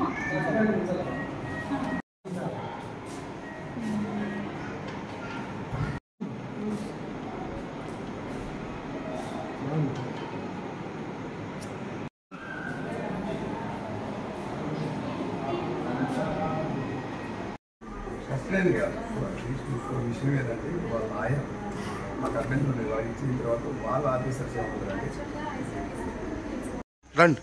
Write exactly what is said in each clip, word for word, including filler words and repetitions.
చెప్పలేదు కదా విషయం ఏదంటే వాళ్ళ ఆయన మాకు అడ్మిట్ ఉండేది వాళ్ళు ఇచ్చిన తర్వాత వాళ్ళ ఆఫీసర్స్ ఏమంటారంటే రండి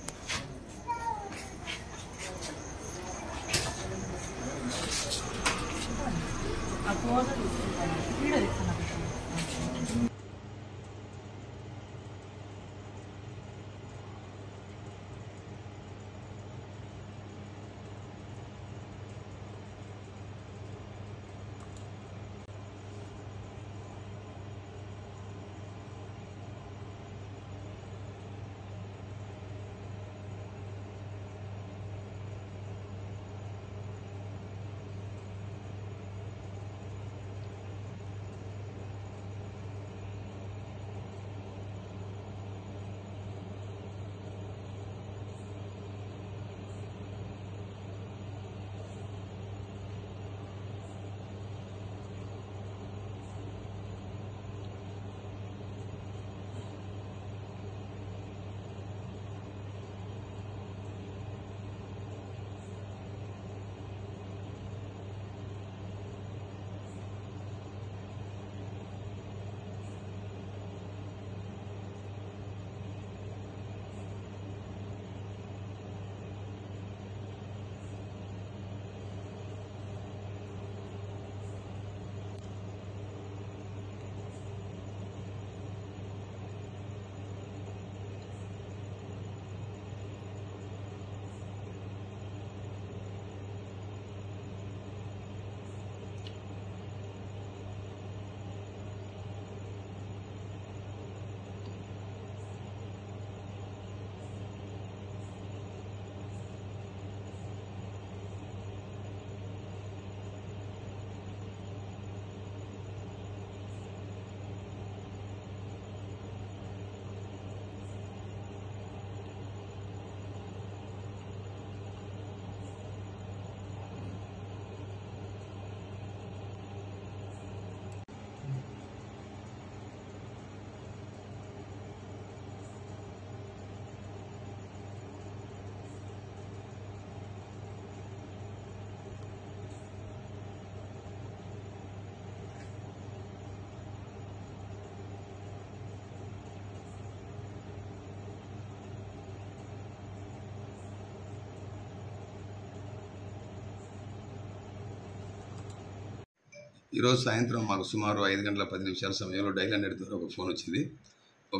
ఈరోజు సాయంత్రం మాకు సుమారు ఐదు గంటల పది నిమిషాల సమయంలో డైల్ హండ్రెడ్ ద్వారా ఒక ఫోన్ వచ్చింది. ఒక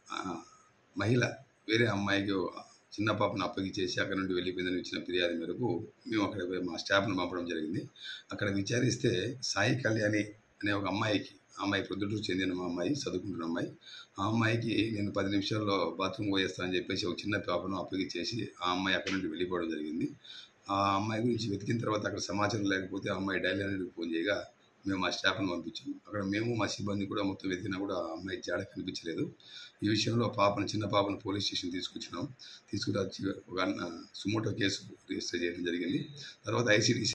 మహిళ వేరే అమ్మాయికి చిన్న పాపను అప్పగించేసి అక్కడ నుండి వెళ్ళిపోయిందని ఇచ్చిన ఫిర్యాదు మేరకు మేము అక్కడ మా స్టాఫ్ను పంపడం జరిగింది. అక్కడ విచారిస్తే సాయి కళ్యాణి అనే ఒక అమ్మాయికి, ఆ అమ్మాయి ప్రొద్దుటూరు చెందిన మా అమ్మాయి, చదువుకుంటున్న అమ్మాయి, ఆ అమ్మాయికి నేను పది నిమిషాల్లో బాత్రూమ్ పోయేస్తానని చెప్పేసి ఒక చిన్న పాపను అప్పగించేసి ఆ అమ్మాయి అక్కడ నుండి వెళ్ళిపోవడం జరిగింది. ఆ అమ్మాయి గురించి వెతికిన తర్వాత అక్కడ సమాచారం లేకపోతే ఆ అమ్మాయి డైల్ హండ్రెడ్కి ఫోన్ చేయగా మేము మా స్టాఫ్ను పంపించాము. అక్కడ మేము మా సిబ్బంది కూడా మొత్తం వెతికినా కూడా ఆ అమ్మాయి జాడ కనిపించలేదు. ఈ విషయంలో పాపను చిన్న పాపను పోలీస్ స్టేషన్ తీసుకొచ్చినాం. తీసుకుని వచ్చి ఒక సుమోటో కేసు రిజిస్టర్ చేయడం జరిగింది. తర్వాత ఐసీడీసీ